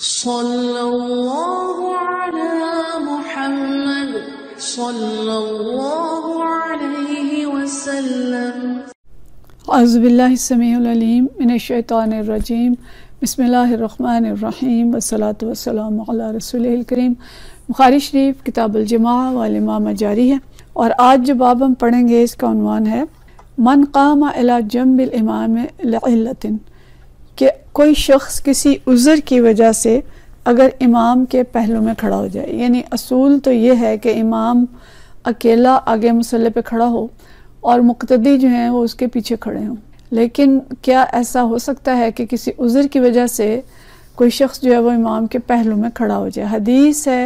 صلی اللہ علی محمد صلی اللہ علیہ وسلم۔ اعوذ باللہ السمیع العلیم من الشیطان الرجیم، بسم اللہ الرحمن الرحیم، والصلاة والسلام علی رسولہ الکریم۔ بخاری شریف کتاب الجماع والامامہ جاری ہے، اور آج جو باب ہم پڑھیں گے اس کا عنوان ہے من قام الی جنب الامام لعلۃ، کہ کوئی شخص کسی عذر کی وجہ سے اگر امام کے پہلو میں کھڑا ہو جائے۔ یعنی اصول تو یہ ہے کہ امام اکیلا آگے مصلی پہ کھڑا ہو اور مقتدی جو ہیں وہ اس کے پیچھے کھڑے ہوں، لیکن کیا ایسا ہو سکتا ہے کہ کسی عذر کی وجہ سے کوئی شخص جو ہے وہ امام کے پہلو میں کھڑا ہو جائے؟ حدیث ہے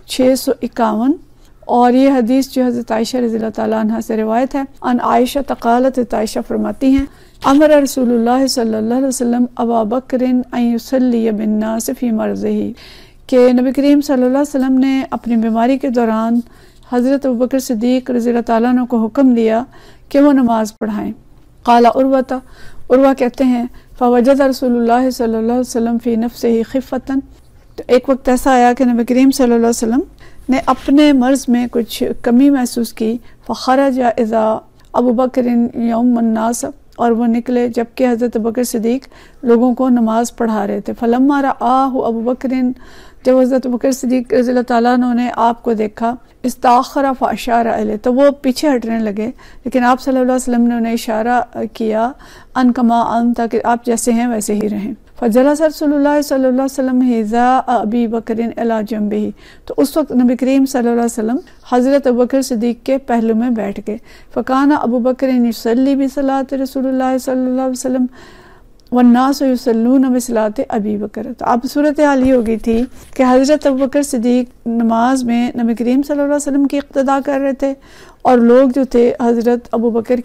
651، اور یہ حدیث جو حضرت عائشہ رضی اللہ تعالیٰ عنہ سے روایت ہے۔ ان عائشہ قالت، عائشہ فرماتی ہیں امر رسول اللہ صلی اللہ علیہ وسلم ابا بکر ان یصلی بالناس فی مرضہ، کہ نبی کریم صلی اللہ علیہ وسلم نے اپنی بیماری کے دوران حضرت ابوبکر صدیق رضی اللہ تعالیٰ عنہ کو حکم دیا کہ وہ نماز پڑھائیں۔ قال عروہ کہتے ہیں فوجد رسول اللہ صلی اللہ علیہ وسلم فی نفسہ خفتہ، تو ایک وقت ایسا آیا کہ نبی کریم صلی اللہ علیہ وسلم نے اپنے مرض میں کچھ کمی محسوس کی۔ فخرج اذا ابو بکر یوم الناس، اور وہ نکلے جبکہ حضرت ابوبکر صدیق لوگوں کو نماز پڑھا رہے تھے۔ فلما رآہ ابو بکر، جب حضرت ابوبکر صدیق رضی اللہ تعالیٰ عنہ نے آپ کو دیکھا، استاخر فاشار الیہ، تو وہ پیچھے ہٹنے لگے، لیکن آپ صلی اللہ علیہ وسلم نے انہیں اشارہ کیا ان کما انت، کہ آپ جیسے ہیں ویسے ہی رہیں۔ فجلس رسول اللہ صلی اللہ علیہ وسلم حذاء ابی بکر الی جنبہ، تو اس وقت نبی کریم صلی اللہ علیہ وسلم حضرت ابوبکر صدیق کے پہلو میں بیٹھ گئے۔ فکان ابو بکر یصلی بصلاۃ رسول اللہ صلی اللہ علیہ وسلم والناس یصلون بصلاۃ ابی بکر، تو اب صورتحال یہ ہو گئی تھی کہ حضرت ابوبکر صدیق نماز میں نبی کریم صلی اللہ علیہ وسلم کی اقتداء کر رہے تھے، اور لوگ جو تھے حضرت ابوبکر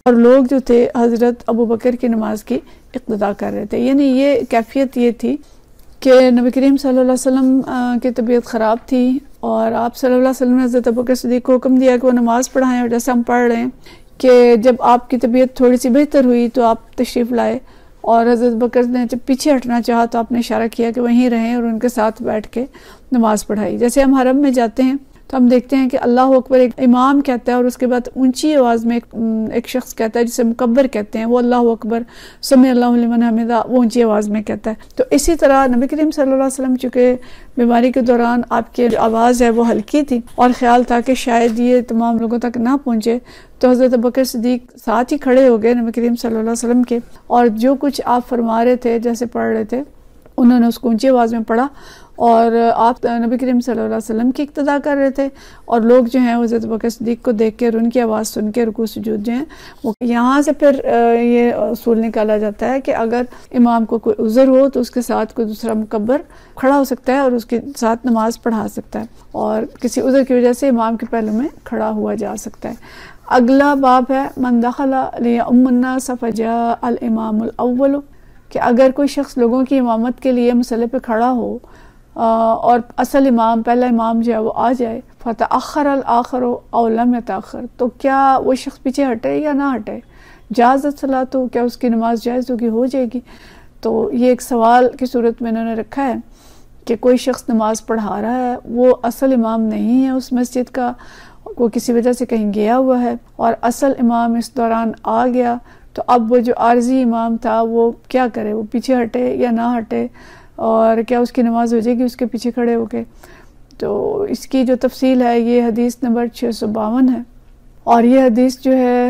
کی نماز کی اقتداء کر رہے تھے۔ یعنی یہ کیفیت یہ تھی کہ نبی کریم صلی اللہ علیہ وسلم کی طبیعت خراب تھی، اور آپ صلی اللہ علیہ وسلم نے حضرت ابوبکر صدیق کو حکم دیا کہ وہ نماز پڑھائیں، اور جیسے ہم پڑھ رہے ہیں کہ جب آپ کی طبیعت تھوڑی سی بہتر ہوئی تو آپ تشریف لائے، اور حضرت بکر نے جب پیچھے ہٹنا چاہا تو آپ نے اشارہ کیا کہ وہیں رہیں اور ان کے ساتھ بیٹھ کے نماز پڑھائی۔ جیسے ہم حرم میں جاتے ہیں تو ہم دیکھتے ہیں کہ اللہ اکبر ایک امام کہتا ہے، اور اس کے بعد اونچی آواز میں ایک شخص کہتا ہے جسے مکبر کہتے ہیں، وہ اللہ اکبر سمع اللہ لمن حمدہ وہ اونچی آواز میں کہتا ہے۔ تو اسی طرح نبی کریم صلی اللہ علیہ وسلم چونکہ بیماری کے دوران آپ کی آواز ہے وہ ہلکی تھی، اور خیال تھا کہ شاید یہ تمام لوگوں تک نہ پہنچے، تو حضرت ابوبکر صدیق ساتھ ہی کھڑے ہو گئے نبی کریم صلی اللہ علیہ وسلم کے، اور جو کچھ آپ فرما رہے تھے جیسے پڑھ رہے تھے انہوں نے اس کو اونچی آواز میں پڑھا، اور آپ نبی کریم صلی اللہ علیہ وسلم کی اقتداء کر رہے تھے، اور لوگ جو ہیں حضرت ابوبکر صدیق کو دیکھ کے اور ان کی آواز سن کے رکوع سجود جو ہیں وہ، یہاں سے پھر یہ اصول نکالا جاتا ہے کہ اگر امام کو کوئی عذر ہو تو اس کے ساتھ کوئی دوسرا مکبر کھڑا ہو سکتا ہے اور اس کے ساتھ نماز پڑھا سکتا ہے، اور کسی عذر کی وجہ سے امام کے پہلو میں کھڑا ہوا جا سکتا ہے۔ اگلا باب ہے من دخل لیؤم الناس فجاء الامام الاول، کہ اگر کوئی شخص لوگوں کی امامت کے لیے مصلی پہ کھڑا ہو اور اصل امام پہلا امام جو ہے وہ آ جائے، فتأخر الآخر او لم يتأخر، تو کیا وہ شخص پیچھے ہٹے یا نہ ہٹے؟ جازت صلاۃ، کیا اس کی نماز جائز ہوگی، ہو جائے گی؟ تو یہ ایک سوال کی صورت میں انہوں نے رکھا ہے کہ کوئی شخص نماز پڑھا رہا ہے، وہ اصل امام نہیں ہے اس مسجد کا، وہ کسی وجہ سے کہیں گیا ہوا ہے، اور اصل امام اس دوران آ گیا، تو اب وہ جو عارضی امام تھا وہ کیا کرے؟ وہ پیچھے ہٹے یا نہ ہٹے، اور کیا اس کی نماز ہو جائے گی اس کے پیچھے کھڑے ہو کے؟ تو اس کی جو تفصیل ہے یہ حدیث نمبر 652 ہے، اور یہ حدیث جو ہے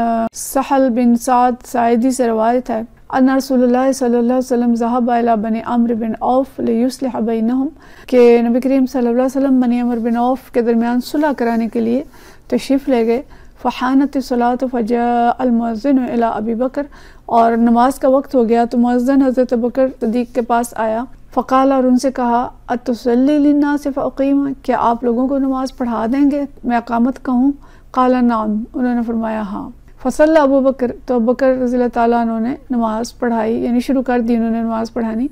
سہل بن سعد ساعدی سے روایت ہے ان رسول اللہ صلی اللہ علیہ وسلم ذهب الى بنی عمرو بن عوف لیصلح بینہم، کہ نبی کریم صلی اللہ علیہ وسلم بنی عمرو بن عوف کے درمیان صلح کرانے کے لیے تشریف لے گئے۔ فحانت الصلاۃ فجاء المؤذن الی ابی بکر، اور نماز کا وقت ہو گیا تو مؤذن حضرت ابوبکر صدیق کے پاس آیا۔ فقال، اور ان سے کہا اتصلی للناس فاقیم، کیا آپ لوگوں کو نماز پڑھا دیں گے میں اقامت کہوں؟ قال نعم، انہوں نے فرمایا ہاں۔ فصلی ابو بکر، تو ابوبکر رضی اللہ تعالیٰ عنہ نے نماز پڑھائی، یعنی شروع کر دی انہوں نے نماز پڑھانی۔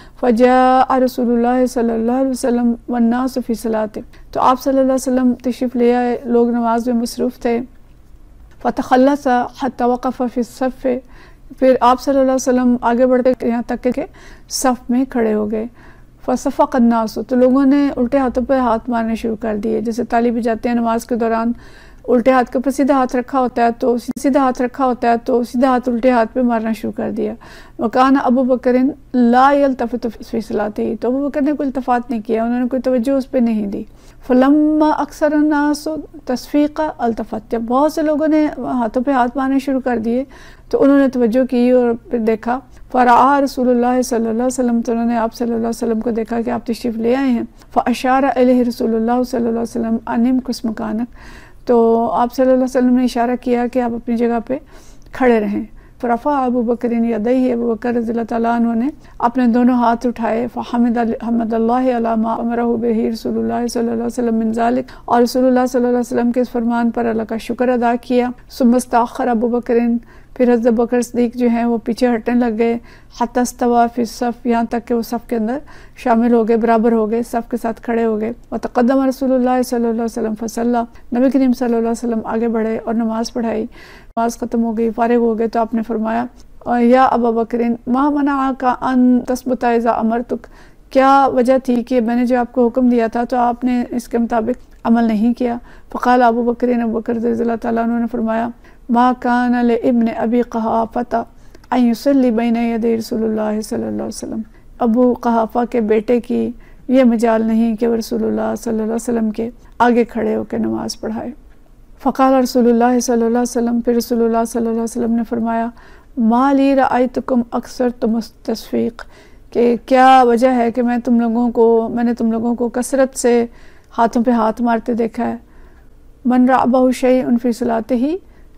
فجاء رسول اللہ صلی اللہ علیہ وسلم والناس فی صلاۃ، تو آپ صلی اللہ علیہ وسلم تشریف لے آئے، لوگ نماز میں مصروف تھے۔ فتخلص حتی وقف فی الصف، پھر آپ صلی اللہ علیہ وسلم آگے بڑھتے یہاں تک کہ صف میں کھڑے ہو گئے۔ فصفق الناس، تو لوگوں نے الٹے ہاتھوں پہ ہاتھ مارنے شروع کر دیے. جیسے طالب جاتے ہیں نماز کے دوران الٹے ہاتھ کے اوپر سیدھا ہاتھ رکھا ہوتا ہے تو سیدھا ہاتھ الٹے ہاتھ پہ مارنا شروع کر دیا. وکان ابو بکر لا یلتفت فی صلاته، تو ابو بکر نے کوئی التفات نہیں کیا، انہوں نے کوئی توجہ اس پہ نہیں دی. فلما اکثر الناس تصفیق التفت، جب بہت سے لوگوں نے ہاتھوں پہ ہاتھ مارنے شروع کر دیے تو انہوں نے توجہ کی اور پھر دیکھا. فرعا رسول اللہ صلی اللہ علیہ وسلم، تو انہوں نے آپ صلی اللہ علیہ وسلم کو دیکھا کہ آپ تشریف لے آئے ہیں. فاشار الیہ رسول اللہ صلی اللہ علیہ وسلم ان امکث مکانک، تو آپ صلی اللہ علیہ وسلم نے اشارہ کیا کہ آپ اپنی جگہ پہ کھڑے رہیں. فرفع ابو بکر یدیہ، ابو بکر رضی اللہ تعالیٰ عنہ نے اپنے دونوں ہاتھ اٹھائے. فحمد اللہ علی ما امرہ بہ رسول اللہ صلی اللہ علیہ وسلم من ذلک، اور رسول اللہ صلی اللہ علیہ وسلم کے اس فرمان پر اللہ کا شکر ادا کیا. ثم استأخر ابو بکر، پھر حضرت بکر صدیق جو ہیں وہ پیچھے ہٹنے لگ گئے. حتی استوى فی الصف، یہاں تک کہ وہ صف کے اندر شامل ہو گئے، برابر ہو گئے، صف کے ساتھ کھڑے ہو گئے. وتقدم رسول اللہ صلی اللہ علیہ وسلم فصلی، نبی کریم صلی اللہ علیہ وسلم آگے بڑھے اور نماز پڑھائی. نماز ختم ہو گئی، فارغ ہو گئے تو آپ نے فرمایا یا ابا بکر ما منعک ان تثبت اذا امرتک، کیا وجہ تھی کہ میں نے جو آپ کو حکم دیا تھا تو آپ نے اس کے مطابق عمل نہیں کیا. فقال ابو بکر، ابو بکر رضی اللہ تعالیٰ عنہ نے فرمایا ما کان لابن ابی قحافہ ان یصلی بین یدی رسول اللہ صلی اللہ علیہ وسلم، ابو قحافہ کے بیٹے کی یہ مجال نہیں کہ وہ رسول اللہ صلی اللہ علیہ وسلم کے آگے کھڑے ہو کے نماز پڑھائے. فقال رسول اللہ صلی اللہ علیہ وسلم، پھر رسول اللہ صلی اللہ علیہ وسلم نے فرمایا ما لی رأیتکم اکثرتم التصفیق، کہ کیا وجہ ہے کہ میں نے تم لوگوں کو کثرت سے ہاتھوں پہ ہاتھ مارتے دیکھا ہے. من رعبہ شیء فی صلاتہ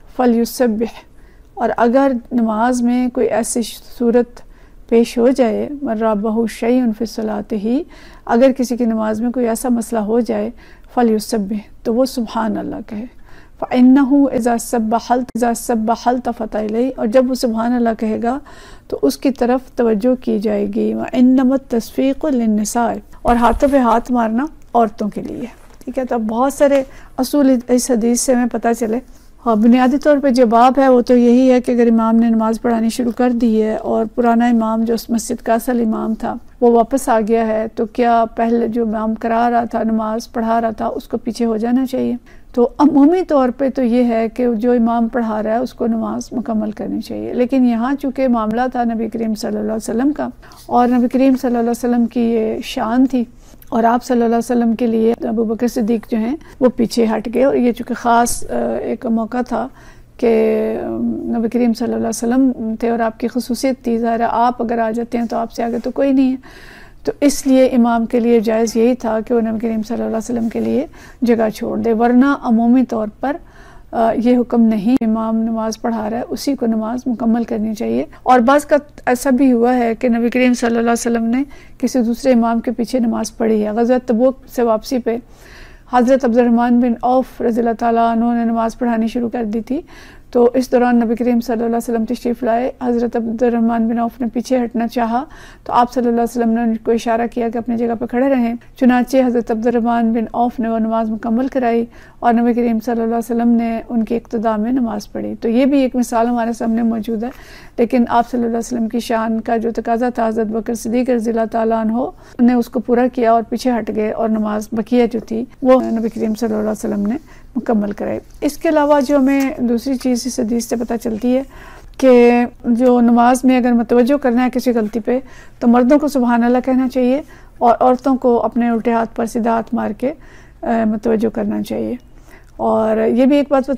فلیسبح، اور اگر نماز میں کوئی ایسی صورت پیش ہو جائے، من رعبہ شیء فی صلاتہ، اگر کسی کی نماز میں کوئی ایسا مسئلہ ہو جائے، فلیسبح، تو وہ سبحان اللہ کہے. فَإِنَّهُ إِذَا سَبَّحَ الْتَفَتَ إِلَيْهِ، اور جب وہ سبحان اللہ کہے گا تو اس کی طرف توجہ کی جائے گی. وَإِنَّمَا التَّصْفِيقُ لِلنِّسَاءِ، اور ہاتھوں پہ ہاتھ مارنا عورتوں کے لیے. ٹھیک ہے، تو اب بہت سارے اصول اس حدیث سے ہمیں پتہ چلے. اور بنیادی طور پہ جو باب ہے وہ تو یہی ہے کہ اگر امام نے نماز پڑھانی شروع کر دی ہے اور پرانا امام جو اس مسجد کا اصل امام تھا وہ واپس آ گیا ہے، تو کیا پہلے جو امام کرا رہا تھا، نماز پڑھا رہا تھا، اس کو پیچھے ہو جانا چاہیے؟ تو عمومی طور پہ تو یہ ہے کہ جو امام پڑھا رہا ہے اس کو نماز مکمل کرنی چاہیے. لیکن یہاں چونکہ معاملہ تھا نبی کریم صلی اللہ علیہ وسلم کا، اور نبی کریم صلی اللہ علیہ وسلم کی یہ شان تھی، اور آپ صلی اللہ علیہ وسلم کے لیے ابو بکر صدیق جو ہیں وہ پیچھے ہٹ گئے. اور یہ چونکہ خاص ایک موقع تھا کہ نبی کریم صلی اللہ علیہ وسلم تھے اور آپ کی خصوصیت تھی، ظاہر ہے آپ اگر آ جاتے ہیں تو آپ سے آگے تو کوئی نہیں ہے، تو اس لیے امام کے لیے جائز یہی تھا کہ وہ نبی کریم صلی اللہ علیہ وسلم کے لیے جگہ چھوڑ دے. ورنہ عمومی طور پر یہ حکم نہیں، امام نماز پڑھا رہا ہے اسی کو نماز مکمل کرنی چاہیے. اور بعض کا ایسا بھی ہوا ہے کہ نبی کریم صلی اللہ علیہ وسلم نے کسی دوسرے امام کے پیچھے نماز پڑھی ہے. غزوہ تبوک سے واپسی پہ حضرت عبد الرحمن بن عوف رضی اللہ تعالیٰ عنہ نے نماز پڑھانی شروع کر دی تھی، تو اس دوران نبی کریم صلی اللہ علیہ وسلم تشریف لائے. حضرت عبد الرحمن بن عوف نے پیچھے ہٹنا چاہا تو آپ صلی اللہ علیہ وسلم نے ان کو اشارہ کیا کہ اپنی جگہ پہ کھڑے رہیں. چنانچہ حضرت عبد الرحمن بن عوف نے وہ نماز مکمل کرائی اور نبی کریم صلی اللہ علیہ وسلم نے ان کی اقتداء میں نماز پڑھی. تو یہ بھی ایک مثال ہمارے سامنے موجود ہے. لیکن آپ صلی اللہ علیہ وسلم کی شان کا جو تقاضا تھا، حضرت بکر صدیق رضی اللہ تعالیٰ عنہ نے اس کو پورا کیا اور پیچھے ہٹ گئے اور نماز بقیہ جو تھی وہ نبی کریم صلی اللہ علیہ وسلم نے مکمل کرائی. اس کے علاوہ جو ہمیں دوسری چیز اس حدیث سے پتہ چلتی ہے کہ جو نماز میں اگر متوجہ کرنا ہے کسی غلطی پہ تو مردوں کو سبحان اللہ کہنا چاہیے اور عورتوں کو اپنے الٹے ہاتھ پر سیدھا ہاتھ مار کے متوجہ کرنا چاہیے. اور یہ بھی ایک بات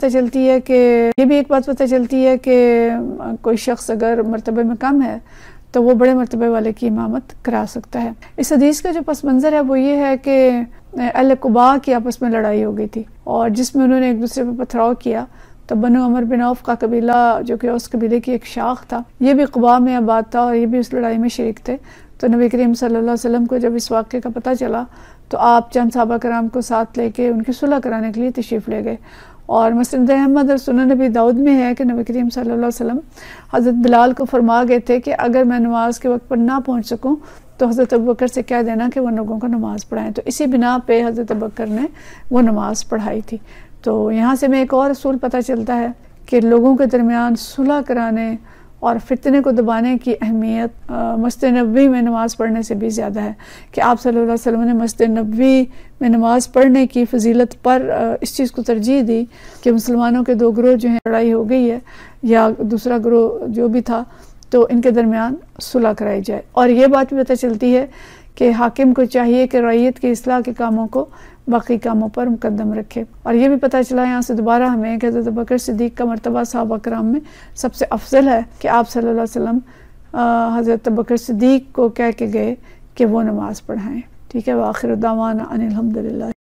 پتہ چلتی ہے کہ کوئی شخص اگر مرتبے میں کم ہے تو وہ بڑے مرتبے والے کی امامت کرا سکتا ہے. اس حدیث کا جو پس منظر ہے وہ یہ ہے کہ اہل قباء کی آپس میں لڑائی ہو گئی تھی اور جس میں انہوں نے ایک دوسرے پہ پتھراؤ کیا. تو بنو عمر بن عوف کا قبیلہ جو کہ اس قبیلے کی ایک شاخ تھا، یہ بھی قباء میں آباد تھا اور یہ بھی اس لڑائی میں شریک تھے. تو نبی کریم صلی اللہ علیہ وسلم کو جب اس واقعے کا پتہ چلا تو آپ چند صحابہ کرام کو ساتھ لے کے ان کی صلح کرانے کے لیے تشریف لے گئے. اور مسند احمد اور سنن نبی داؤد میں ہے کہ نبی کریم صلی اللہ علیہ وسلم حضرت بلال کو فرما گئے تھے کہ اگر میں نماز کے وقت پر نہ پہنچ سکوں تو حضرت ابوبکر سے کہہ دینا کہ وہ لوگوں کو نماز پڑھائیں. تو اسی بنا پہ حضرت ابوبکر نے وہ نماز پڑھائی تھی. تو یہاں سے میں ایک اور اصول پتہ چلتا ہے کہ لوگوں کے درمیان صلح کرانے اور فتنے کو دبانے کی اہمیت مسجد نبوی میں نماز پڑھنے سے بھی زیادہ ہے کہ آپ صلی اللہ علیہ وسلم نے مسجد نبوی میں نماز پڑھنے کی فضیلت پر اس چیز کو ترجیح دی کہ مسلمانوں کے دو گروہ جو ہیں لڑائی ہو گئی ہے یا دوسرا گروہ جو بھی تھا تو ان کے درمیان صلح کرائی جائے. اور یہ بات بھی پتہ چلتی ہے کہ حاکم کو چاہیے کہ رعیت کی اصلاح کے کاموں کو باقی کاموں پر مقدم رکھے. اور یہ بھی پتہ چلا یہاں سے دوبارہ ہمیں کہ حضرت بکر صدیق کا مرتبہ صحابہ کرام میں سب سے افضل ہے کہ آپ صلی اللہ علیہ وسلم حضرت بکر صدیق کو کہہ کے گئے کہ وہ نماز پڑھائیں. ٹھیک ہے. وآخر دعوانا ان الحمدللہ.